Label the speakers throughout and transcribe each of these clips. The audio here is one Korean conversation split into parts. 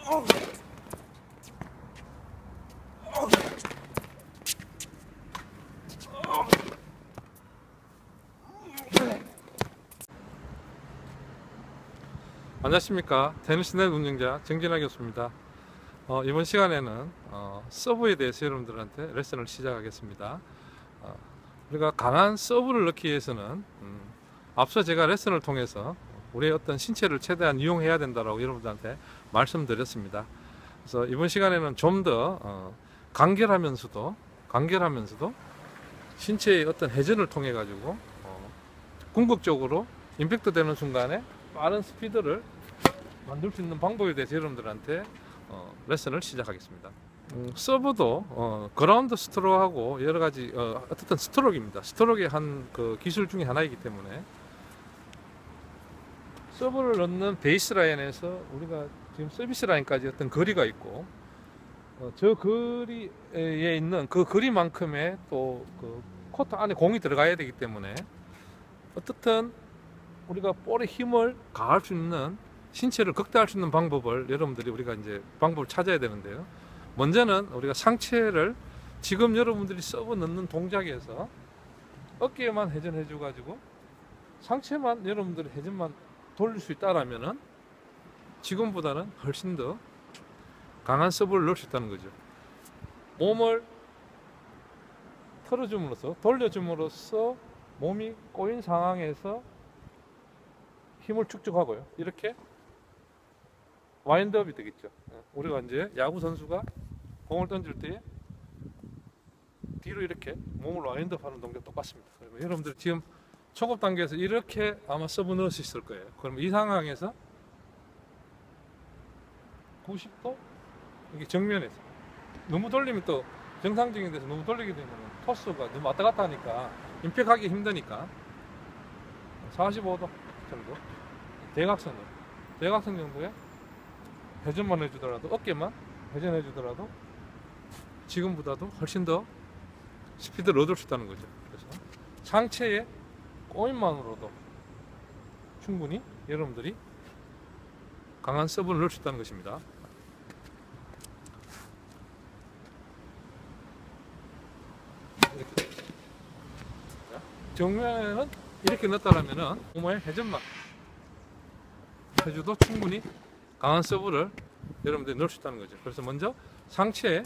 Speaker 1: 안녕하십니까. 테니스넷 운영자 정진아 교수입니다. 이번 시간에는 서브에 대해서 여러분들한테 레슨을 시작하겠습니다. 우리가 강한 서브를 넣기 위해서는 앞서 제가 레슨을 통해서 우리의 어떤 신체를 최대한 이용해야 된다고 여러분들한테 말씀드렸습니다. 그래서 이번 시간에는 좀 더 간결하면서도 신체의 어떤 회전을 통해 가지고 궁극적으로 임팩트 되는 순간에 빠른 스피드를 만들 수 있는 방법에 대해서 여러분들한테 레슨을 시작하겠습니다. 서브도 그라운드 스트로크하고 여러가지 어쨌든 스트로크입니다. 스트로크의 한 그 기술 중에 하나이기 때문에 서브를 넣는 베이스 라인에서 우리가 지금 서비스 라인까지 어떤 거리가 있고 저 거리에 있는 그 거리만큼의 또 그 코트 안에 공이 들어가야 되기 때문에 어떻든 우리가 볼에 힘을 가할 수 있는, 신체를 극대화할 수 있는 방법을 여러분들이 우리가 이제 방법을 찾아야 되는데요. 먼저는 우리가 상체를 지금 여러분들이 서브 넣는 동작에서 어깨만 회전해 줘 가지고 상체만 여러분들이 회전만 돌릴 수 있다라면은 지금보다는 훨씬 더 강한 서브를 넣을 수 있다는 거죠. 몸을 털어줌으로써, 돌려줌으로써 몸이 꼬인 상황에서 힘을 축적하고요. 이렇게 와인드업이 되겠죠. 우리가 이제 야구 선수가 공을 던질 때 뒤로 이렇게 몸을 와인드업 하는 동작 똑같습니다. 그러면 여러분들 지금 초급 단계에서 이렇게 아마 서브 넣을 수 있을 거예요. 그럼 이 상황에서 90도 이게 정면에서 너무 돌리면 또 정상적인 데서 너무 돌리게 되면 토스가 너무 왔다 갔다 하니까 임팩하기 힘드니까 45도 정도 대각선 정도에 회전만 해주더라도, 어깨만 회전해 주더라도 지금보다도 훨씬 더 스피드를 얻을 수 있다는 거죠. 그래서 상체의 꼬임만으로도 충분히 여러분들이 강한 서브를 넣을 수 있다는 것입니다. 이렇게. 정면에는 이렇게 넣었다라면은 몸의 회전만 해줘도 충분히 강한 서브를 여러분들이 넣을 수 있다는 거죠. 그래서 먼저 상체에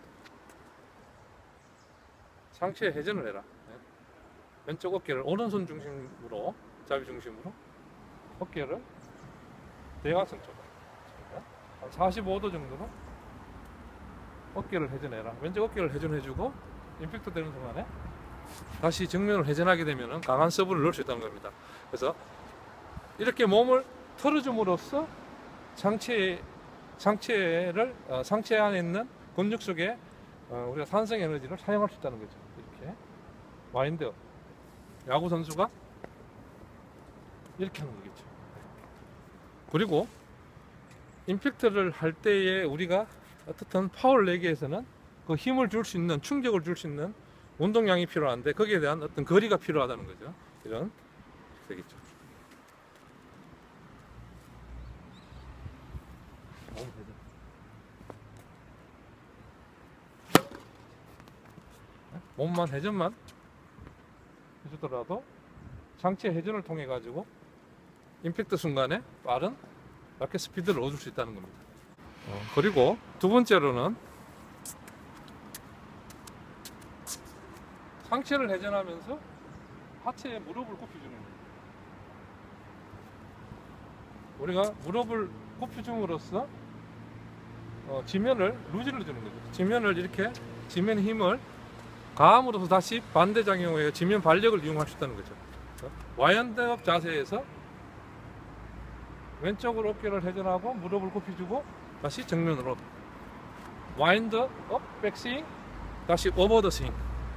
Speaker 1: 회전을 해라. 왼쪽 어깨를 오른손 중심으로, 잡이 중심으로 어깨를 대각선 쪽으로 한 45도 정도로 어깨를 회전해라. 왼쪽 어깨를 회전해주고 임팩트 되는 순간에 다시 정면을 회전하게 되면 강한 서브를 넣을 수 있다는 겁니다. 그래서 이렇게 몸을 털어줌으로써 상체 안에 있는 근육 속에 우리가 산성 에너지를 사용할 수 있다는 거죠. 이렇게 와인드, 야구 선수가 이렇게 하는 거겠죠. 그리고 임팩트를 할 때에 우리가 어떻든 파워를 내기 위해서는 그 힘을 줄 수 있는, 충격을 줄 수 있는 운동량이 필요한데 거기에 대한 어떤 거리가 필요하다는 거죠. 이런 되겠죠. 몸만 회전만 해주더라도 상체 회전을 통해 가지고 임팩트 순간에 빠른 라켓 스피드를 얻을 수 있다는 겁니다. 그리고 두 번째로는 상체를 회전하면서 하체에 무릎을 굽혀주는 거예요. 우리가 무릎을 굽혀줌으로써 지면을 루즈를 주는 거죠. 지면을 이렇게, 지면 힘을 가함으로써 다시 반대작용에 지면 발력을 이용할 수 있다는 거죠. 와인드업 자세에서 왼쪽으로 어깨를 회전하고 무릎을 굽혀주고 다시 정면으로 와인드업, 백스윙, 다시 오버더 스윙.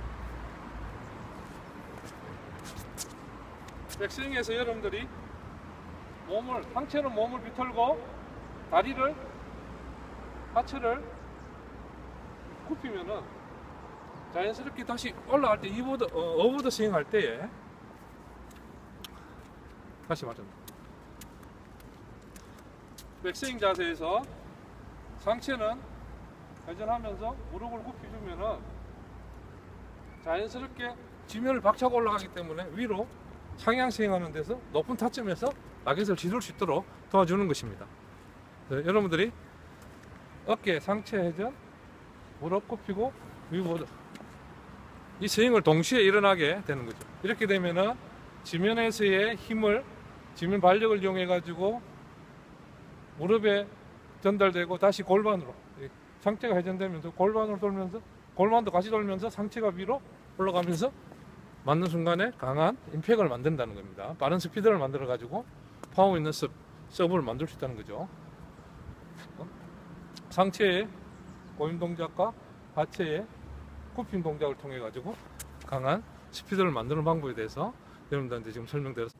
Speaker 1: 백스윙에서 여러분들이 상체는 몸을 비틀고 다리를, 하체를 굽히면은 자연스럽게 다시 올라갈 때 오버더 스윙 할 때에 다시 맞습니다. 백스윙 자세에서 상체는 회전하면서 무릎을 굽혀주면은 자연스럽게 지면을 박차고 올라가기 때문에 위로 상향 스윙하는 데서 높은 타점에서 라켓을 지를 수 있도록 도와주는 것입니다. 여러분들이 어깨 상체 회전, 무릎 굽히고 위보드 이 스윙을 동시에 일어나게 되는 거죠. 이렇게 되면은 지면에서의 힘을 지면 발력을 이용해 가지고 무릎에 전달되고 다시 골반으로 상체가 회전되면서 골반으로 돌면서 골반도 같이 돌면서 상체가 위로 올라가면서 맞는 순간에 강한 임팩을 만든다는 겁니다. 빠른 스피드를 만들어 가지고 파워 있는 서브를 만들 수 있다는 거죠. 상체의 고임 동작과 하체의 굽힘 동작을 통해 가지고 강한 스피드를 만드는 방법에 대해서 여러분들한테 지금 설명드렸습니다.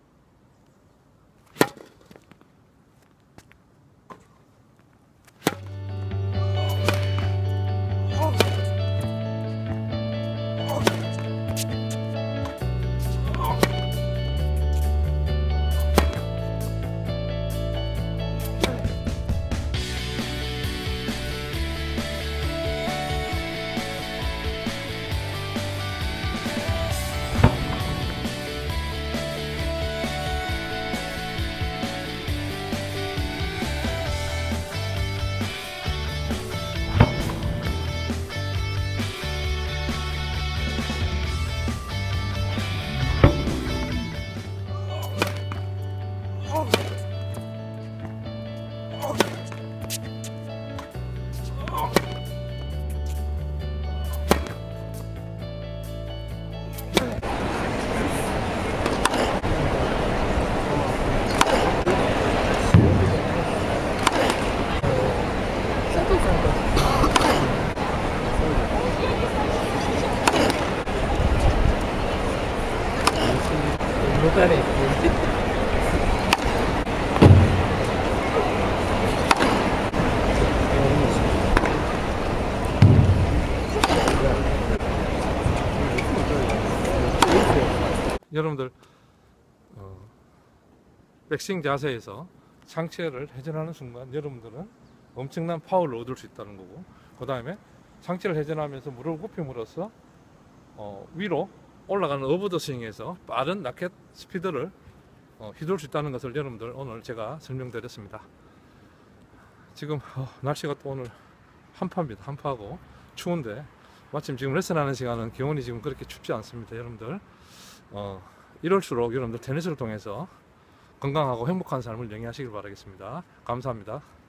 Speaker 1: 여러분들 백스윙 자세에서 상체를 회전하는 순간 여러분들은 엄청난 파워를 얻을 수 있다는 거고, 그 다음에 상체를 회전하면서 무릎을 굽힘으로써 위로 올라가는 어버더 스윙에서 빠른 라켓 스피드를 휘둘 수 있다는 것을 여러분들 오늘 제가 설명드렸습니다. 지금 날씨가 또 오늘 한파입니다. 한파하고 추운데 마침 지금 레슨하는 시간은 기온이 지금 그렇게 춥지 않습니다. 여러분들 이럴수록 여러분들 테니스를 통해서 건강하고 행복한 삶을 영위하시길 바라겠습니다. 감사합니다.